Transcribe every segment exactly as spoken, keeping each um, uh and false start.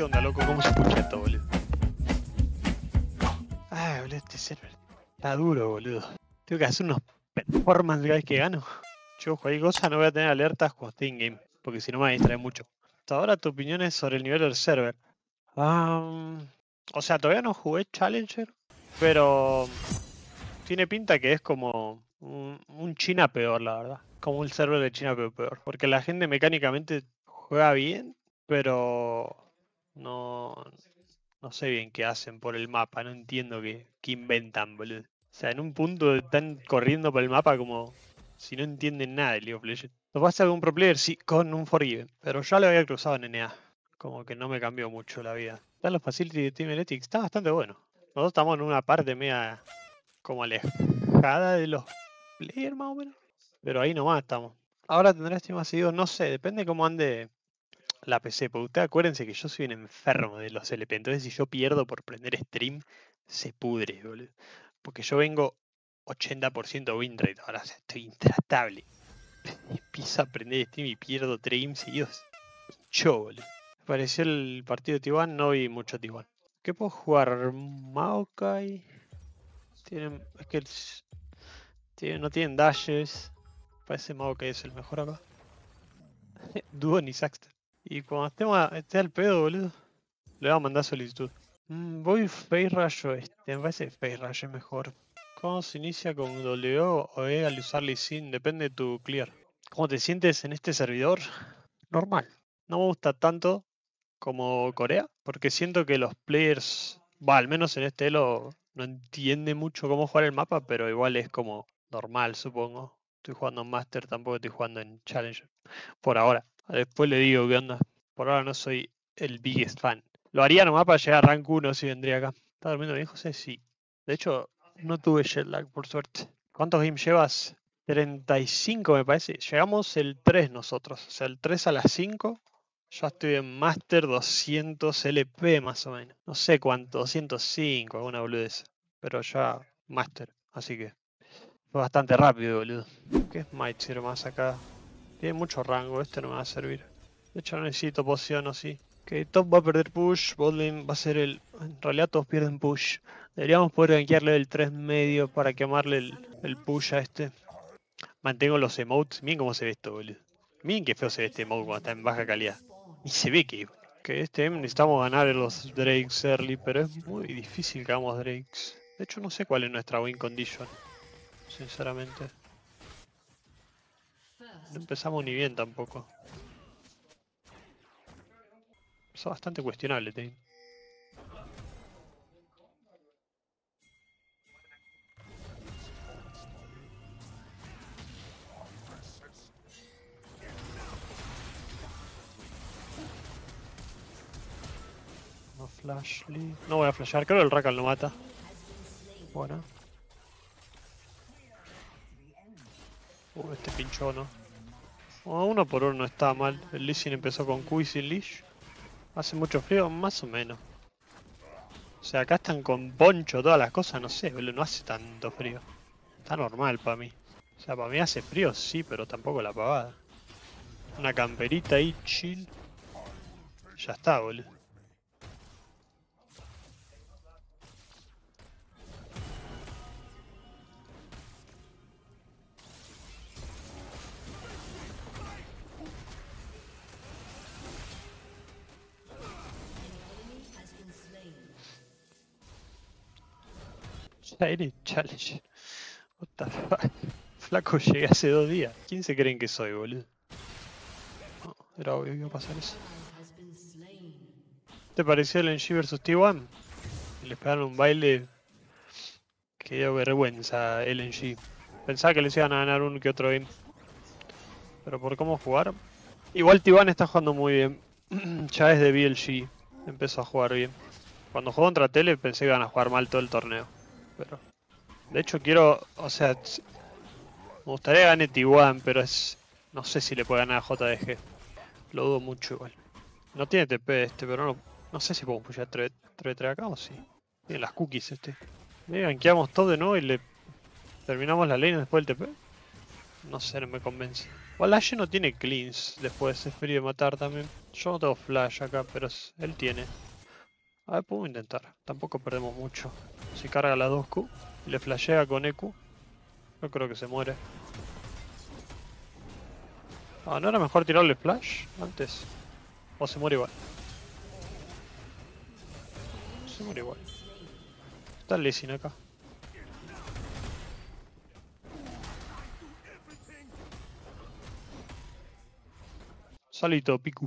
¿Qué onda, loco? ¿Cómo se pucha esto, boludo? Ah, boludo, este server está duro, boludo. Tengo que hacer unos performance cada vez que gano. Yo, cualquier cosa no voy a tener alertas cuando esté in-game, porque si no me va a distraer mucho. Hasta ahora, tu opinión es sobre el nivel del server. Um, o sea, todavía no jugué Challenger, pero tiene pinta que es como un, un China peor, la verdad. Como un server de China pero peor. Porque la gente mecánicamente juega bien, pero no, no sé bien qué hacen por el mapa. No entiendo qué, qué inventan, boludo. O sea, en un punto están corriendo por el mapa como si no entienden nada de League of Legends. Lo pasa con un pro player, sí, con un Forgiven, pero ya lo había cruzado en N A. Como que no me cambió mucho la vida. Están los facilities de Team Heretics, está bastante bueno. Nosotros estamos en una parte media como alejada de los players más o menos. Pero ahí nomás estamos. Ahora tendrá estima seguido, no sé, depende cómo ande la P C. Porque ustedes acuérdense que yo soy un enfermo de los L P. Entonces si yo pierdo por prender stream, se pudre, boludo. Porque yo vengo ochenta por ciento win rate, ahora o sea, estoy intratable. Empiezo a prender stream y pierdo tres games seguidos. Yo, boludo. Me pareció el partido de T uno, no vi mucho T uno. ¿Qué puedo jugar? Maokai. Tienen, es que tienen, no tienen dashes. Parece Maokai es el mejor acá. Duo ni Saxter. Y cuando estemos, esté al pedo, boludo, le voy a mandar solicitud. Mm, voy Face Rush o este. Me parece que Face Rush es mejor. ¿Cómo se inicia con W o E al usar Lee Sin? Depende de tu clear. ¿Cómo te sientes en este servidor? Normal. No me gusta tanto como Corea, porque siento que los players, va, al menos en este elo, no entiende mucho cómo jugar el mapa, pero igual es como normal, supongo. Estoy jugando en Master, tampoco estoy jugando en Challenger. Por ahora. Después le digo qué onda. Por ahora no soy el biggest fan. Lo haría nomás para llegar a rank uno si vendría acá. ¿Está durmiendo bien, José? Sí. De hecho, no tuve jet lag, por suerte. ¿Cuántos games llevas? treinta y cinco me parece. Llegamos el tres nosotros. O sea, el tres a las cinco. Ya estoy en Master doscientos L P más o menos. No sé cuánto, doscientos cinco, alguna boludez. Pero ya Master. Así que fue bastante rápido, boludo. ¿Qué es Might Zero más acá? Tiene mucho rango, este no me va a servir. De hecho no necesito poción o sí. Ok, top va a perder push, botlane va a ser el... En realidad todos pierden push. Deberíamos poder gankearle el tres medio para quemarle el, el push a este. Mantengo los emotes. Miren cómo se ve esto, boludo. Miren qué feo se ve este emote cuando está en baja calidad. Y se ve que... Que este M necesitamos ganar en los Drakes early, pero es muy difícil que hagamos Drakes. De hecho no sé cuál es nuestra win condition. Sinceramente. No empezamos ni bien tampoco. Es bastante cuestionable, Tain. No flashly. No voy a flashear, creo que el Rakal lo mata. Bueno. Uh, este pinchó, ¿no? Oh, uno por uno está mal. El Lee Sin empezó con Q y sin Leash. ¿Hace mucho frío? Más o menos. O sea, acá están con poncho todas las cosas, no sé, boludo, no hace tanto frío. Está normal para mí. O sea, para mí hace frío, sí, pero tampoco la pavada. Una camperita ahí, chill. Ya está, boludo. Ya eres challenge. What the fuck? Flaco, llegué hace dos días. ¿Quién se creen que soy, boludo? No, era obvio que iba a pasar eso. ¿Te pareció el N G versus T uno? Les pegaron un baile que dio vergüenza el N G. Pensaba que les iban a ganar uno que otro game. Pero por cómo jugar. Igual T uno está jugando muy bien. Ya desde B L G empezó a jugar bien. Cuando jugó contra Tele pensé que iban a jugar mal todo el torneo. Pero. De hecho quiero. O sea. Me gustaría que gane T uno, pero es. No sé si le puede ganar a J D G. Lo dudo mucho igual. No tiene T P este, pero no. No sé si podemos pushar tres tres acá o sí. Tiene las cookies este. Me gankeamos todo de nuevo y le terminamos la lane después del T P. No sé, no me convence. Igual Ashe no tiene cleans después, es free de matar también. Yo no tengo flash acá, pero él tiene. A ver, podemos intentar. Tampoco perdemos mucho. Si carga la dos Q y le flashea con E Q, yo creo que se muere. Ah, ¿no era mejor tirarle flash antes? O se muere igual. Se muere igual. Está el Lee Sin acá. Salito, Piku.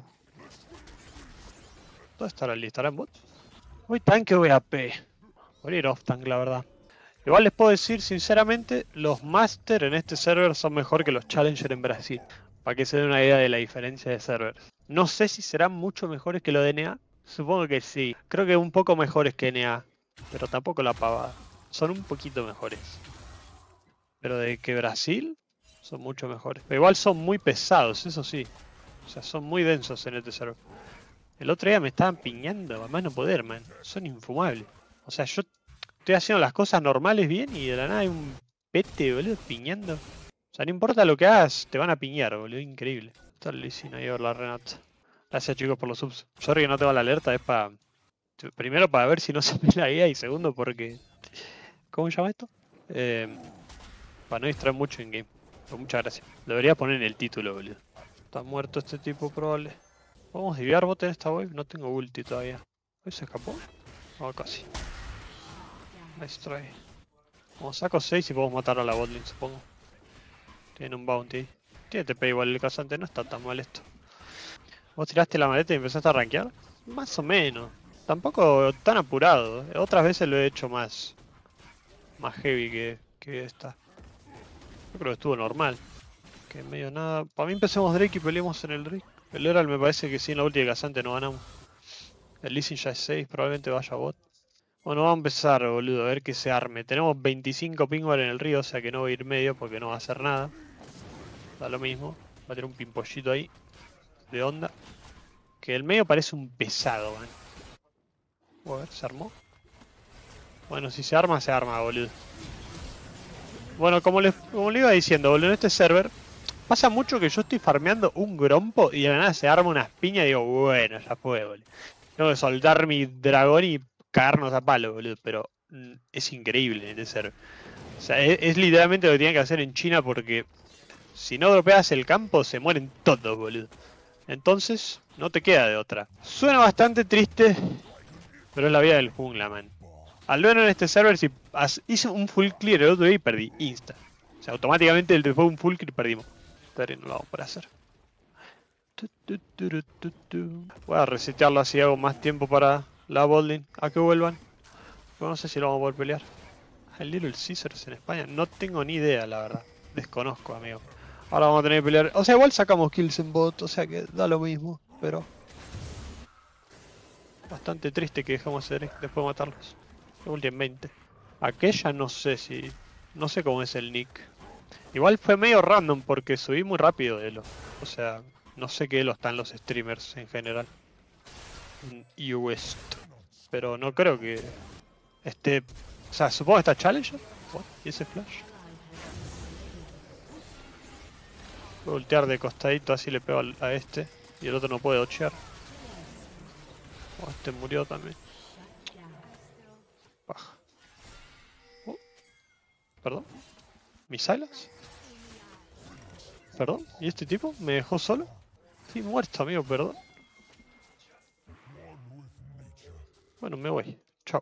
¿Dónde estará el Lee? ¿Estará en bot? Voy tanque o voy A P. Voy a ir off tank, la verdad. Igual les puedo decir, sinceramente, los Master en este server son mejor que los Challenger en Brasil. Para que se den una idea de la diferencia de servers. No sé si serán mucho mejores que los de N A. Supongo que sí. Creo que un poco mejores que N A. Pero tampoco la pavada. Son un poquito mejores. Pero de que Brasil son mucho mejores. Pero igual son muy pesados, eso sí. O sea, son muy densos en este server. El otro día me estaban piñando, a más no poder, man. Son infumables. O sea, yo estoy haciendo las cosas normales bien y de la nada hay un pete, boludo, piñando. O sea, no importa lo que hagas, te van a piñar, boludo, increíble. Está el Lee Sin ahí a ver la Renata. Gracias, chicos, por los subs. Sorry que no tengo la alerta, es para... Primero para ver si no se me la guía y segundo porque... ¿Cómo se llama esto? Eh, para no distraer mucho en game. Pero muchas gracias. Lo debería poner en el título, boludo. Está muerto este tipo, probable. ¿Podemos diviar bot en esta wave? No tengo ulti todavía. ¿Hoy se escapó? No, casi. Nice try. Vamos, saco seis y podemos matar a la botlane, supongo. Tiene un bounty. Tiene T P igual el casante, no está tan mal esto. ¿Vos tiraste la maleta y empezaste a rankear? Más o menos. Tampoco tan apurado. Otras veces lo he hecho más... Más heavy que, que esta. Yo creo que estuvo normal. Que en medio nada... Para mí empecemos Drake y peleemos en el Drake. El Herald me parece que sin la ulti de casante no ganamos. El Lee Sin ya es seis, probablemente vaya a bot. Bueno, vamos a empezar, boludo, a ver que se arme. Tenemos veinticinco pingüar en el río, o sea que no voy a ir medio porque no va a hacer nada. Da lo mismo. Va a tener un pimpollito ahí. De onda. Que el medio parece un pesado, man. A ver, ¿se armó? Bueno, si se arma, se arma, boludo. Bueno, como les, como le iba diciendo, boludo, en este server pasa mucho que yo estoy farmeando un grompo y de la nada se arma unas piñas y digo, bueno, ya fue, boludo. Tengo que soltar mi dragón y cagarnos a palo, boludo, pero mm, es increíble en el server. O sea, es, es literalmente lo que tienen que hacer en China porque si no dropeas el campo se mueren todos, boludo. Entonces, no te queda de otra. Suena bastante triste, pero es la vida del jungla, man. Al menos en este server, si hice un full clear el otro día y perdí, insta. O sea, automáticamente después de un full clear perdimos. Pero no lo vamos a poder hacer. Voy a resetearlo así, hago más tiempo para la botlane, a que vuelvan. Pero no sé si lo vamos a poder pelear. El Little Caesars en España, no tengo ni idea, la verdad. Desconozco, amigo. Ahora vamos a tener que pelear. O sea, igual sacamos kills en bot, o sea que da lo mismo, pero... Bastante triste que dejamos hacer después de matarlos. Ulti en veinte. Aquella no sé si... No sé cómo es el nick. Igual fue medio random porque subí muy rápido de Elo. O sea, no sé qué Elo están los streamers en general. En U West. Pero no creo que esté... O sea, supongo que está Challenger. What? ¿Y ese flash? Voy a ultear de costadito, así le pego a este. Y el otro no puede dochear. Oh, este murió también. Baja. Oh. ¿Perdón? ¿Mis Silas? ¿Perdón? ¿Y este tipo? ¿Me dejó solo? Estoy muerto, amigo, perdón. Bueno, me voy. Chao.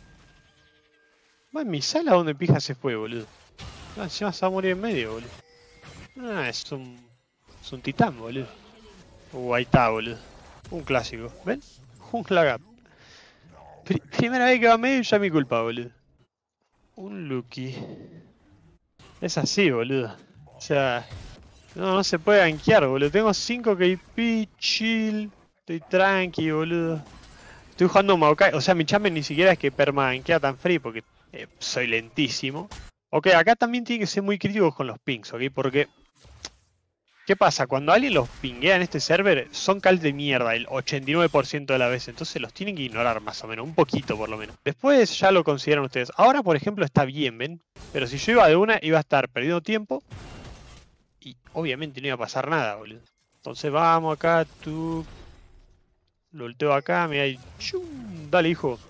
Va, ¿mi Sala dónde pija se fue, boludo? Ah, encima se va a morir en medio, boludo. Ah, es un... Es un titán, boludo. Uh, ahí está, boludo. Un clásico. ¿Ven? Un lagap. Pr primera vez que va a medio y ya mi culpa, boludo. Un Lucky. Es así, boludo. O sea... No, no se puede gankear, boludo. Tengo cinco K P, chill. Estoy tranqui, boludo. Estoy jugando Maokai. O sea, mi champion ni siquiera es que perma gankea tan free porque eh, soy lentísimo. Ok, acá también tiene que ser muy críticos con los pings, ok, porque... ¿Qué pasa? Cuando alguien los pinguea en este server, son calls de mierda el ochenta y nueve por ciento de la vez. Entonces los tienen que ignorar más o menos, un poquito por lo menos. Después ya lo consideran ustedes. Ahora, por ejemplo, está bien, ¿ven? Pero si yo iba de una, iba a estar perdiendo tiempo. Y obviamente no iba a pasar nada, boludo. Entonces vamos acá, tú... Lo ulteo acá, me hay... ¡Chum! Dale, hijo.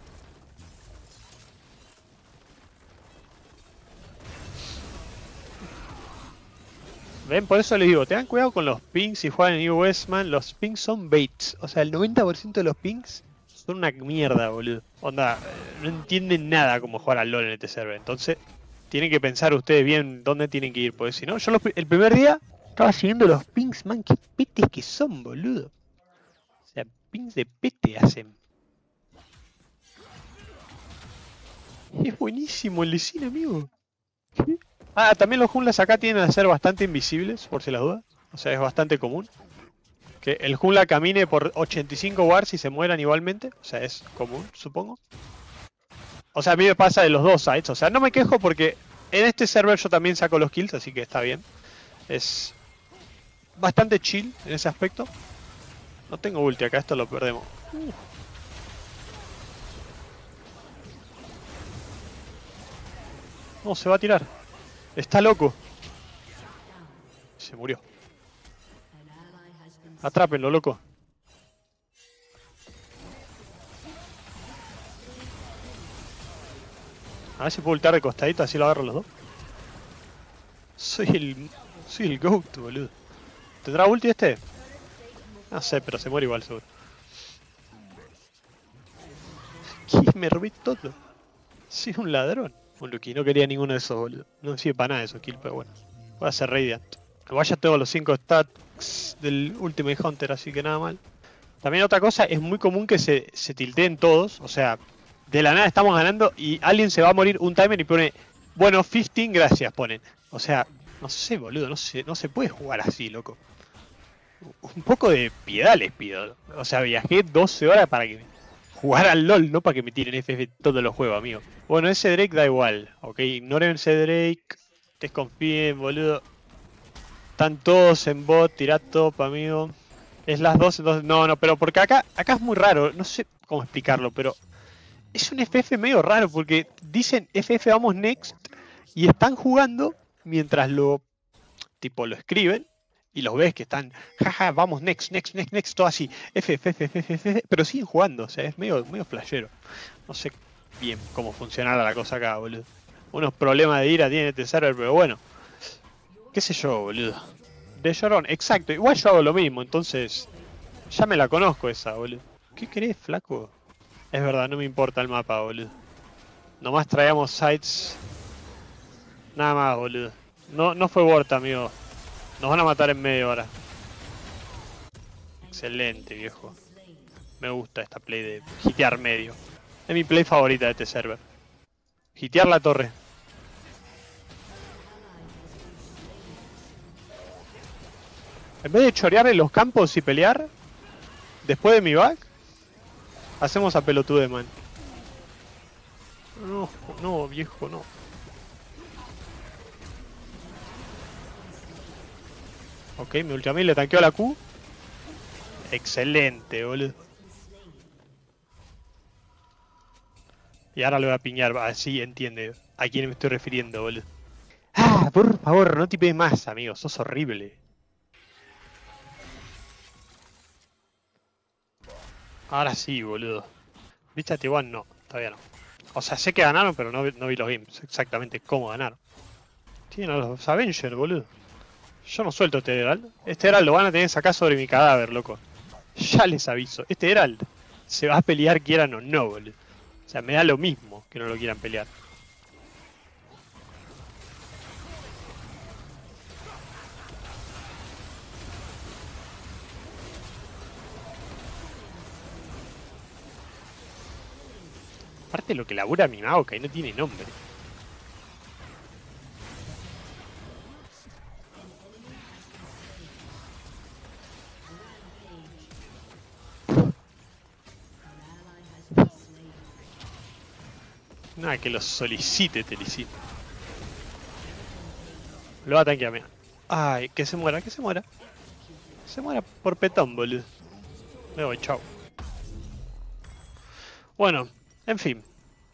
Ven, por eso les digo, tengan cuidado con los pings si juegan en U S, man. Los pings son baits. O sea, el noventa por ciento de los pings son una mierda, boludo. Onda, no entienden nada como jugar al LoL en este server. Entonces, tienen que pensar ustedes bien dónde tienen que ir. Porque si no, yo los, el primer día estaba siguiendo los pings, man. Qué petes que son, boludo. O sea, pings de pete hacen. Es buenísimo el Lee Sin, amigo. ¿Qué? Ah, también los junglas acá tienden a ser bastante invisibles, por si las dudas. O sea, es bastante común. Que el jungla camine por ochenta y cinco wards y se mueran igualmente. O sea, es común, supongo. O sea, a mí me pasa de los dos sides. O sea, no me quejo porque en este server yo también saco los kills, así que está bien. Es bastante chill en ese aspecto. No tengo ulti acá, esto lo perdemos. Uh. No, se va a tirar. Está loco. Se murió. Atrápenlo, loco. A ver si puedo ultar de costadito, así lo agarro los dos. Soy el... Soy el GOAT, boludo. ¿Tendrá ulti este? No sé, pero se muere igual, seguro. ¿Qué? Me robé todo. Soy un ladrón. Un Lucky, no quería ninguno de esos, boludo. No sirve para nada esos kills, pero bueno. Voy a hacer Radiant. Igual ya tengo los cinco stats del Ultimate Hunter, así que nada mal. También otra cosa, es muy común que se, se tilteen todos. O sea, de la nada estamos ganando y alguien se va a morir un timer y pone... Bueno, quince, gracias, ponen. O sea, no sé, boludo, no se, no se puede jugar así, loco. Un poco de piedad les pido. O sea, viajé doce horas para que jugar al LoL, no para que me tiren F F todos los juegos, amigo. Bueno, ese Drake da igual, ok. Ignoren ese Drake. Desconfíen, boludo. Están todos en bot, tirad top, amigo. Es las dos, entonces... No, no, pero porque acá, acá es muy raro. No sé cómo explicarlo, pero... Es un F F medio raro porque dicen F F vamos next y están jugando mientras lo... Tipo, lo escriben. Y los ves que están, jaja, vamos, next, next, next, next, todo así, F, F, F, F, F, F, pero siguen jugando, o sea, es medio, medio flashero. No sé bien cómo funcionará la cosa acá, boludo. Unos problemas de ira tiene este server, pero bueno. Qué sé yo, boludo. De llorón, exacto, igual yo hago lo mismo, entonces... Ya me la conozco esa, boludo. ¿Qué querés, flaco? Es verdad, no me importa el mapa, boludo. Nomás traíamos sites. Nada más, boludo. No, no fue worth, amigo. Nos van a matar en medio ahora. Excelente, viejo. Me gusta esta play de hitear medio. Es mi play favorita de este server. Hitear la torre. En vez de chorear en los campos y pelear, después de mi back, hacemos a pelotude, man. No, no, viejo, no. Ok, mi ultimate le tanqueó a la Q. Excelente, boludo. Y ahora le voy a piñar, así entiende a quién me estoy refiriendo, boludo. Ah, por favor, no tipees más, amigo, sos horrible. Ahora sí, boludo. ¿Viste a T uno? No, todavía no. O sea, sé que ganaron, pero no, no vi los games exactamente cómo ganaron. Tienen a los Avengers, boludo. Yo no suelto este Herald. Este Herald lo van a tener que sacar sobre mi cadáver, loco. Ya les aviso. Este Herald se va a pelear quieran o no, boludo. O sea, me da lo mismo que no lo quieran pelear. Aparte lo que labura mi Maokai no tiene nombre. Nada, que lo solicite, te licito. Lo va a tanquear, mira. Ay, que se muera, que se muera. Se muera por petón, boludo. Me voy, chau. Bueno, en fin.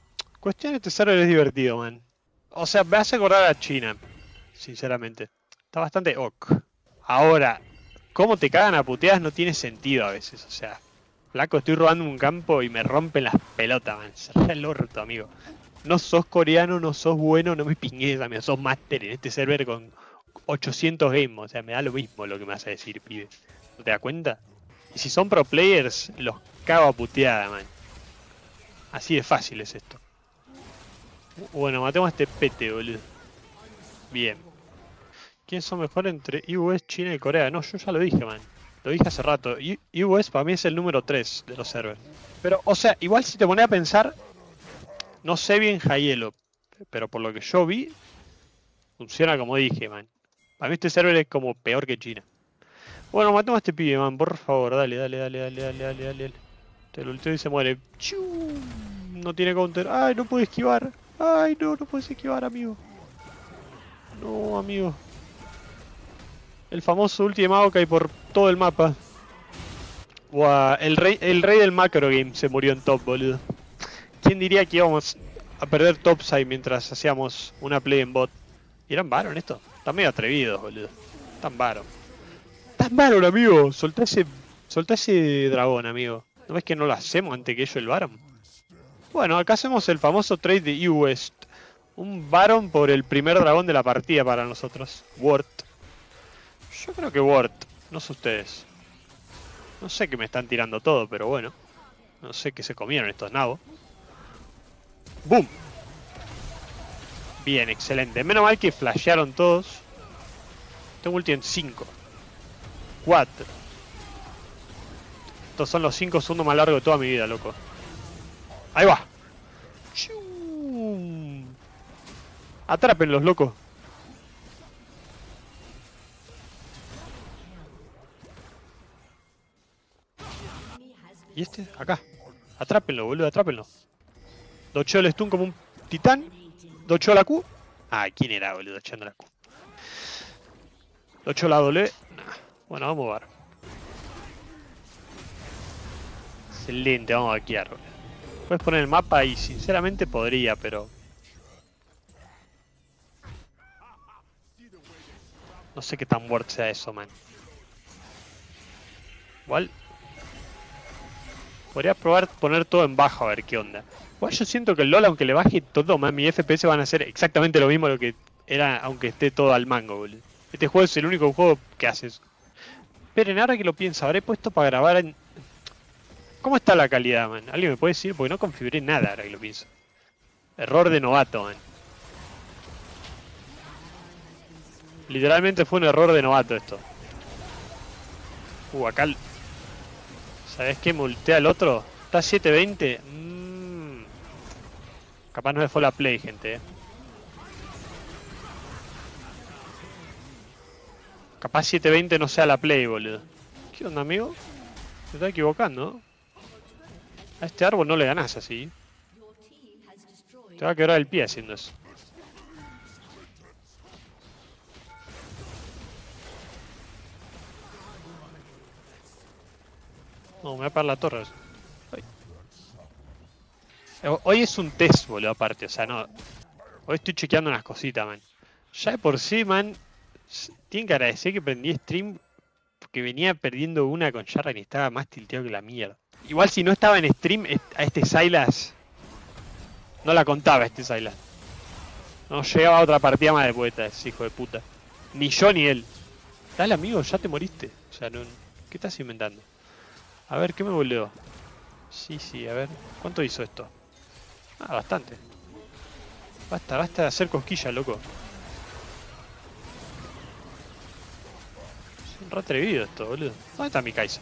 Cuestión de este server es divertido, man. O sea, me hace acordar a China, sinceramente. Está bastante ok. Ahora, cómo te cagan a puteadas no tiene sentido a veces. O sea, flaco, estoy robando un campo y me rompen las pelotas, man. Cerrá el orto, amigo. No sos coreano, no sos bueno, no me pingues, amigo. Sos máster en este server con ochocientos games. O sea, me da lo mismo lo que me vas a decir, pibe. ¿No te das cuenta? Y si son pro players, los cago a puteada, man. Así de fácil es esto. Bueno, matemos a este pete, boludo. Bien. ¿Quién son mejor entre U S, China y Corea? No, yo ya lo dije, man. Lo dije hace rato. U S para mí es el número tres de los servers. Pero, o sea, igual si te pones a pensar, no sé bien Hielo, pero por lo que yo vi, funciona como dije, man. Para mí este server es como peor que China. Bueno, matemos a este pibe, man, por favor. Dale, dale, dale, dale, dale, dale, dale. Te lo ulteo y se muere. No tiene counter. Ay, no puede esquivar. Ay, no, no puedes esquivar, amigo. No, amigo. El famoso ulti de Maokai por todo el mapa. Buah, el rey, el rey del macro game se murió en top, boludo. ¿Quién diría que íbamos a perder topside mientras hacíamos una play en bot? ¿Y eran Baron esto? Están medio atrevidos, boludo. Están Baron. Están Baron, amigo. Soltá ese, soltá ese dragón, amigo. ¿No ves que no lo hacemos antes que ellos el Baron? Bueno, acá hacemos el famoso trade de U West. Un Baron por el primer dragón de la partida para nosotros. Word. Yo creo que Word. No sé ustedes. No sé que me están tirando todo, pero bueno. No sé qué se comieron estos nabos. ¡Boom! Bien, excelente. Menos mal que flashearon todos. Tengo ulti en cinco. cuatro. Estos son los cinco segundos más largos de toda mi vida, loco. Ahí va. Atrápenlos, loco. ¿Y este? Acá. Atrápenlo, boludo, atrápenlo. Docheo el stun como un titán. Docheo la Q. Ah, ¿quién era, boludo? Docheando la Q. Docheo la W. Nah. Bueno, vamos a ver. Excelente, vamos a hackear, boludo. Puedes poner el mapa y sinceramente podría, pero... No sé qué tan worth sea eso, man. Igual... Podría probar poner todo en bajo a ver qué onda. Igual yo siento que el LoL, aunque le baje todo, man, mi F P S van a ser exactamente lo mismo lo que era aunque esté todo al mango, boludo. Este juego es el único juego que hace eso. Esperen, ahora que lo pienso, habré puesto para grabar en... ¿Cómo está la calidad, man? ¿Alguien me puede decir? Porque no configuré nada ahora que lo pienso. Error de novato, man. Literalmente fue un error de novato esto. Uh, acá... ¿Sabes qué? Multea al otro. Está siete veinte. Mm. Capaz no fue la play, gente. Eh. Capaz siete veinte no sea la play, boludo. ¿Qué onda, amigo? Se está equivocando. A este árbol no le ganás así. Te va a quebrar el pie haciendo eso. No, me va a parar la torre. Ay. Hoy es un test, boludo, aparte. O sea, no. Hoy estoy chequeando unas cositas, man. Ya de por sí, man. Tienen que agradecer que prendí stream. Porque venía perdiendo una con Jarran y estaba más tilteado que la mierda. Igual si no estaba en stream, a este Sylas. No la contaba este Sylas. No llegaba a otra partida más de poeta, ese hijo de puta. Ni yo ni él. Dale, amigo, ya te moriste. O sea, no. ¿Qué estás inventando? A ver, ¿qué me volvió? Sí, sí, a ver. ¿Cuánto hizo esto? Ah, bastante. Basta, basta de hacer cosquillas, loco. Es un re atrevido esto, boludo. ¿Dónde está mi Kai'Sa?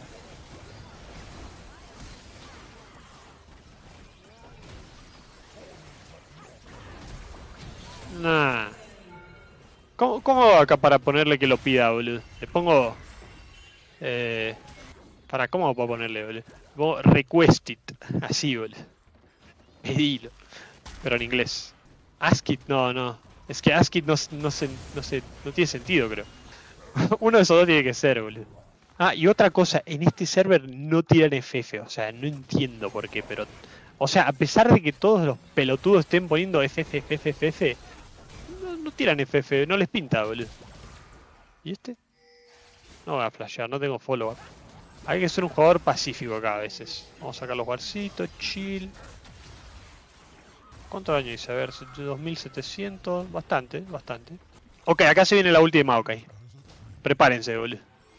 Nah. ¿Cómo, ¿Cómo hago acá para ponerle que lo pida, boludo? Le pongo... Eh... Para, ¿cómo puedo ponerle, boludo? Pongo request it. Así, boludo. Pedilo. Pero en inglés. Ask it, no, no. Es que ask it no, no, se, no, se, no tiene sentido, creo. Uno de esos dos tiene que ser, boludo. Ah, y otra cosa. En este server no tiran F F. O sea, no entiendo por qué, pero... O sea, a pesar de que todos los pelotudos estén poniendo F F, F F, F F... No, no tiran F F, no les pinta, boludo. ¿Y este? No voy a flashear, no tengo follow-up. Hay que ser un jugador pacífico acá a veces. Vamos a sacar los guarcitos, chill. ¿Cuánto daño hice? A ver, dos mil setecientos. Bastante, bastante. Ok, acá se viene la última Maokai. Prepárense, boludo.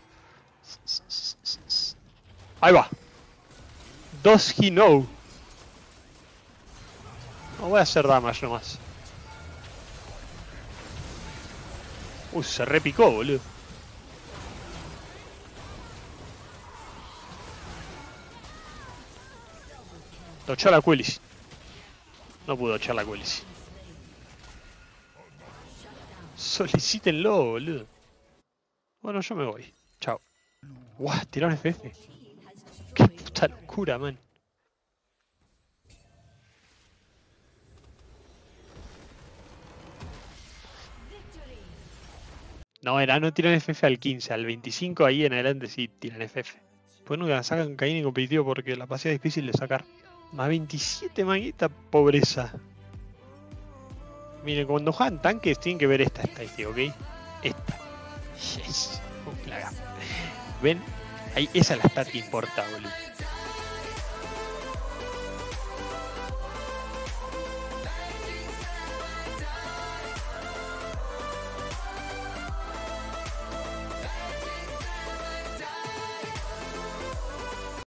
Ahí va. Does he know? No voy a hacer damage nomás. Uy, se repicó, boludo. Lo echó la Quellis. No pudo echar la Quellis. Solicítenlo, boludo. Bueno, yo me voy. Chao. Guau, tiraron F F. Qué puta locura, man. No, era no tiran F F al quince, al veinticinco ahí en adelante sí tiran F F. Pues nunca sacan Caín en competitivo porque la pasada es difícil de sacar. Más veintisiete manguita, pobreza. Miren, cuando juegan tanques tienen que ver esta estadística, ¿ok? Esta. Yes. Uh, la gama. ¿Ven? Ahí, esa es la stat que importa, boludo.